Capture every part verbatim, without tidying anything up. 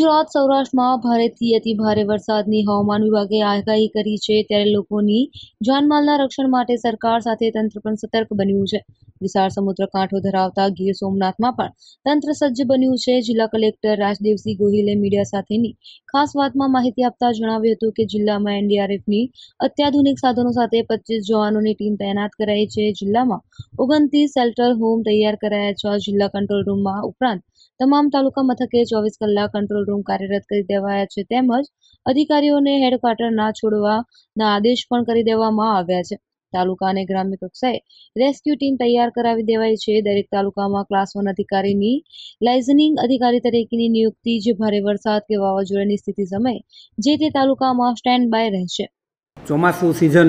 ગુજરાત સૌરાષ્ટ્રમાં ભારેથી અતિ ભારે વરસાદની હવામાન વિભાગે આગાહી કરી છે, ત્યારે લોકોની જાનમાલના રક્ષણ માટે સરકાર સાથે તંત્ર પણ સતર્ક બન્યું છે. વિશાળ સમુદ્ર કાંઠો ધરાવતા ગીર સોમનાથમાં પણ તંત્ર સજ્જ બન્યું છે. જિલ્લા કલેક્ટર રાજદેવસિંહ ગોહિલે મીડિયા સાથેની ખાસ વાતમાં માહિતી આપતા જણાવ્યું હતું કે જિલ્લામાં એનડીઆરએફની અત્યાધુનિક સાધનો સાથે પચીસ જવાનોની ટીમ તૈનાત કરાઈ છે. જિલ્લામાં ઓગણત્રીસ શેલ્ટર હોમ તૈયાર કરાયા છે. જિલ્લા કંટ્રોલ રૂમમાં ઉપરાંત તમામ તાલુકા મથકે ચોવીસ કલાક કંટ્રોલ રૂમ કાર્યરત કરી દેવાયા છે, તેમજ અધિકારીઓને હેડક્વાર્ટર ના છોડવાના આદેશ પણ કરી દેવામાં આવ્યા છે. તાલુકા અને ગ્રામ્ય કક્ષાએ રેસ્ક્યુ ટીમ તૈયાર કરાવી દેવાઈ છે. દરેક તાલુકામાં ક્લાસ વન અધિકારીની લાયઝનિંગ અધિકારી તરીકેની નિયુક્તિ, જે ભારે વરસાદ કે વાવાઝોડાની સ્થિતિ સમયે જે તે તાલુકામાં સ્ટેન્ડ બાય રહેશે. ચોમાસું સિઝન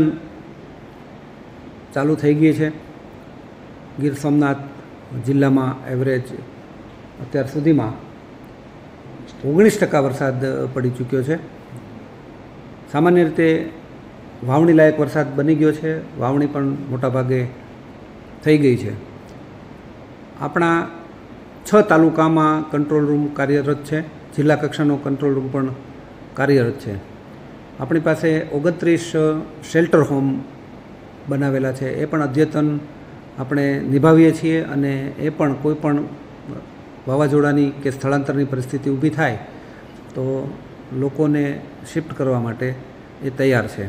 ચાલુ થઈ ગઈ છે. ગીર સોમનાથ જિલ્લામાં એવરેજ અત્યાર સુધીમાં ઓગણીસ ટકા વરસાદ પડી ચૂક્યો છે. સામાન્ય રીતે વાવણી લાયક વરસાદ બની ગયો છે. વાવણી પણ મોટાભાગે થઈ ગઈ છે. આપણા છ તાલુકામાં કંટ્રોલ રૂમ કાર્યરત છે. જિલ્લા કક્ષાનો કંટ્રોલ રૂમ પણ કાર્યરત છે. આપણી પાસે ઓગણત્રીસ શેલ્ટર હોમ બનાવેલા છે. એ પણ અદ્યતન આપણે નિભાવીએ છીએ અને એ પણ કોઈ પણ વાવાઝોડાની કે સ્થળાંતરની પરિસ્થિતિ ઊભી થાય તો લોકોને શિફ્ટ કરવા માટે એ તૈયાર છે.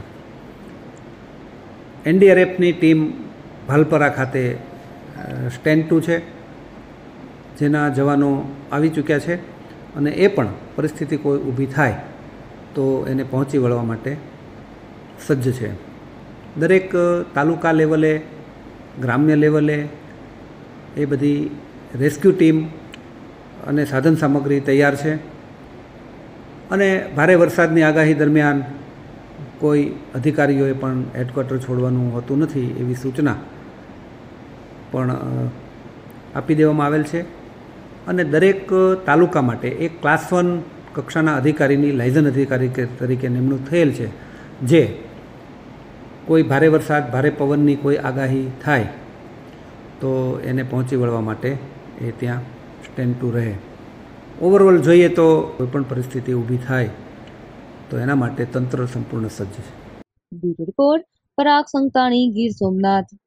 એનડીઆરએફની ટીમ ભાલપરા ખાતે સ્ટેન્ડ ટુ છે, જેના જવાનો આવી ચૂક્યા છે અને એ પણ પરિસ્થિતિ કોઈ ઊભી થાય તો એને પહોંચી વળવા માટે સજ્જ છે. દરેક તાલુકા લેવલે, ગ્રામ્ય લેવલે એ બધી રેસ્ક્યુ ટીમ અને સાધન સામગ્રી તૈયાર છે અને ભારે વરસાદની આગાહી દરમિયાન કોઈ અધિકારીઓએ પણ હેડક્વાર્ટર છોડવાનું હોતું નથી, એવી સૂચના પણ આપી દેવામાં આવેલ છે. અને દરેક તાલુકા માટે એક ક્લાસ વન કક્ષાના અધિકારીની લાયઝન અધિકારી તરીકે નિમણૂક થયેલ છે, જે કોઈ ભારે વરસાદ, ભારે પવનની કોઈ આગાહી થાય તો એને પહોંચી વળવા માટે એ ત્યાં સ્ટેન્ડ ટુ રહે. ઓવરઓલ જોઈએ તો કોઈપણ પરિસ્થિતિ ઊભી થાય તો એના માટે તંત્ર સંપૂર્ણ સજ્જ છે. Bureau report, Parag Santani, Gir Somnath.